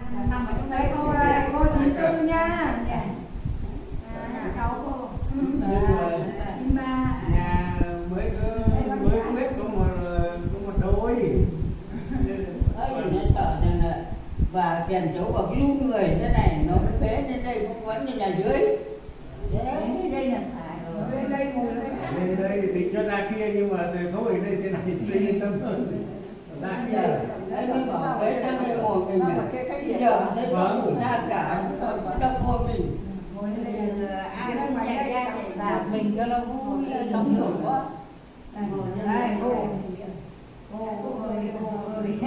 nằm ở trong Đây cô 94 nha. Cháu cô 93. Nhà mới biết có một đôi. Nó sợ là và kèm chỗ vào cái lúc người thế này nó bế lên đây không vẫn như nhà dưới. Đây là phải Lên đây ngồi Lên đây thì cho ra kia nhưng mà thôi lên trên này thì yên tâm hơn. Ra kia. Đấy nó bảo bế sang đây ngồi mình giờ thấy nó ngủ ra cả đông ngồi mình. ai nó chạy ra và mình cho nó vui sống hưởng quá. Đây cô ơi.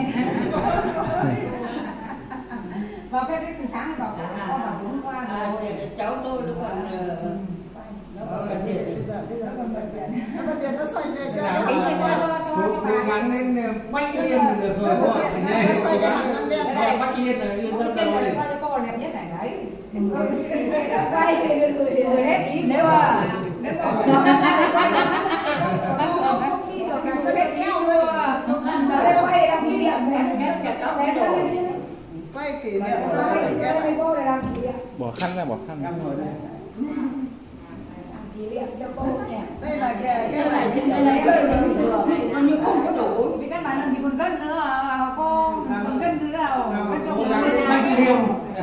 vào cái sáng bảo con bảo đúng qua Cháu tôi nó còn bệnh viện. nó còn tiền nó xoay cho Cố gắng lên Bách Liên được rồi các bạn. Bách Liên là yên tâm rồi. cho cô đẹp nhất này đấy. Quay thì người hết ý nếu mà Không đi được làm cho hết eo rồi. quay làm kỷ niệm này. Quay kỷ niệm Đây cô để làm kỷ niệm. Bỏ khăn ra, bỏ khăn ra. Kỷ niệm cho cô nhỉ. đây là cái Nhưng không có đủ vì các bạn làm gì còn cân nữa cô còn cân nữa đâu. Cố gắng lên Bách Liên.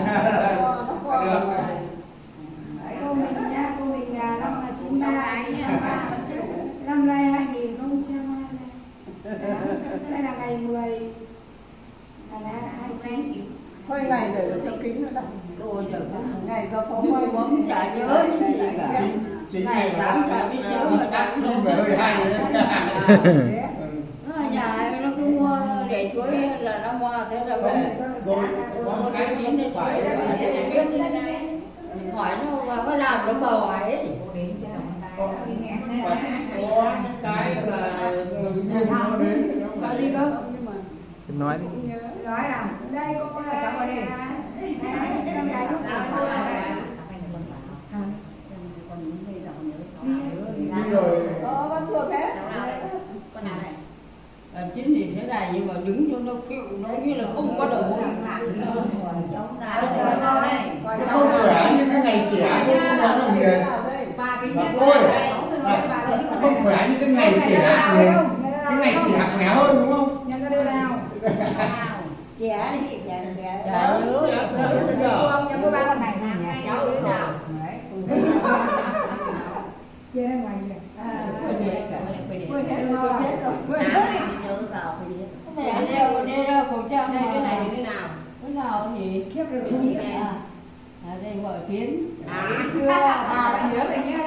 Cô mình nha, cô mình năm 93 năm nay 2020. Đây là ngày 10 là 29. thôi ngày để được cho kính nữa đâu. Tôi giờ Ngày do phóng quay cũng chả nhớ gì cả. Chính ngày mà tác phim phải hơi hay đấy. Ở nhà nó cứ mua để chuối là nó mua thế là về. Rồi có một cái Đến cũng phải biết như thế này. Hỏi nó mà có làm nó bầu ấy. có những cái là nhiên nó đến Có gì cơ? Nói đi. Nói à, đây cô là cháu ở đây. Năm gái lúc đi rồi. vẫn được hết. Con nào này? Chính thì thế này nhưng mà đứng cho nó kêu nó như là không có đầu óc. Không khỏe như cái ngày trẻ của con nó làm gì mà tôi không khỏe như cái ngày trẻ cái ngày trẻ khỏe hơn đúng không? nhận ra đây nào. Trẻ đi, trẻ nhớ. Bây giờ Nhà cô ba lần này nè, cháu thế nào? Chia ra ngoài kìa. Mẹ đeo khẩu trang đây cái này thì thế nào? Cái nào nhỉ? Khiếp rồi Cái chị này. Đây vợ Kiến. chưa nhớ về như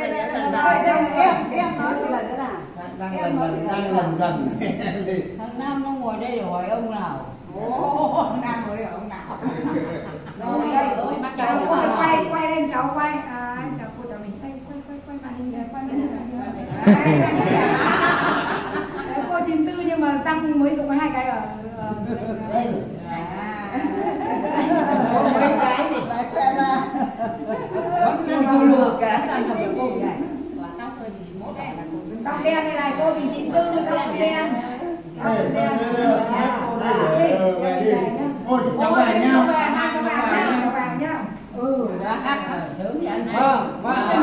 Em nói thì là thế nào? đang lần dần. Thằng Nam nó ngồi đây để hỏi ông nào. Đang ngồi ở ông nào? rồi đây bắt cháu cháu quay lên cháu quay chào cô cháu mình quay màn hình này quay màn hình này cô 94 nhưng mà răng mới dùng có 2 cái ở Đây. Mấy cái thì lại khoe ra. Vẫn không được cả. quả tóc hơi bị mốt đấy. tóc đen đây này cô mình 94 tóc đen. Đây cô đây để về đi. Ôi cháu về nhau. Vàng nhá. Sớm vậy anh.